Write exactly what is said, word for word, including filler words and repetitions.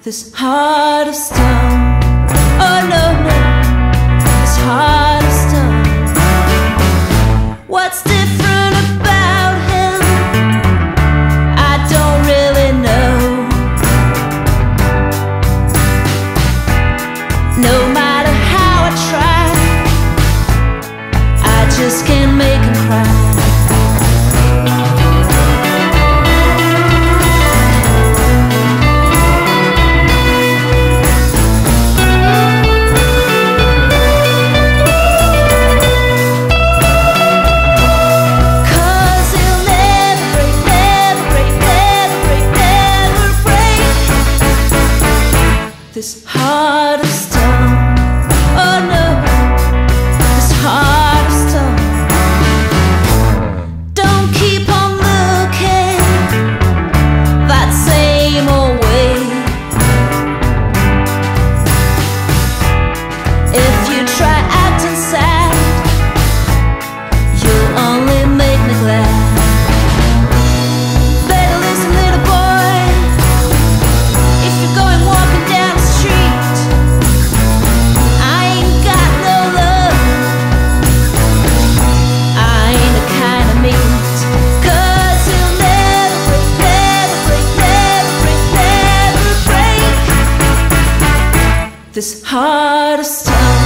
this heart of stone. Oh no, no, this heart of stone. What's different about him? I don't really know. No matter how I try, I just can't make him cry. This heart of stone, oh no, this heart of stone. Don't keep on looking that same old way. If you try acting sad, you'll only make me glad. Better listen, little boy, if you're going walking down the street, I ain't got no love, I ain't the kind of meat, 'cause he'll never break, never break, never break, never break this heart of stone.